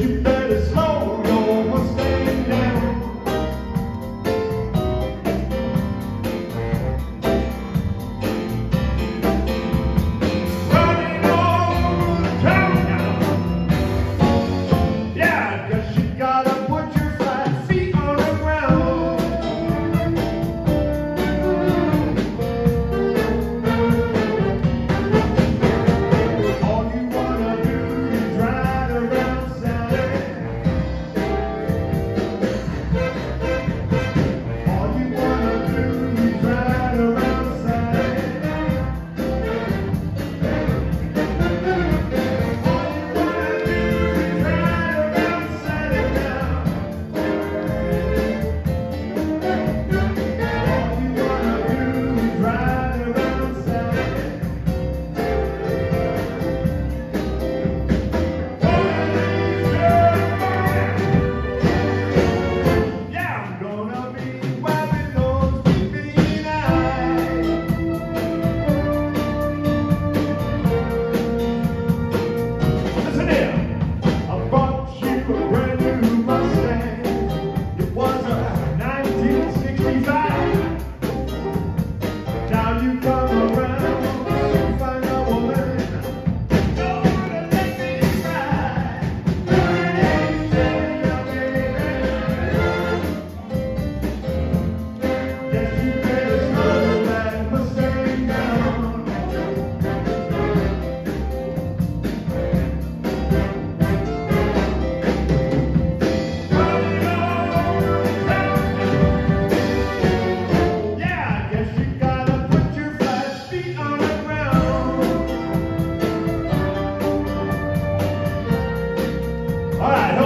you better slow your Mustang down. Running on the town now. Yeah, guess you gotta put your flat feet on the ground. All you wanna do is ride around Saturday. All you wanna do is ride around Saturday. Listen here, I bought you a brand new Mustang. It was a 1965. Now you come around, you find a woman, gonna let me ride. Guess you better slow that Mustang down. Yeah, I guess you gotta put your flat feet on the ground. All right.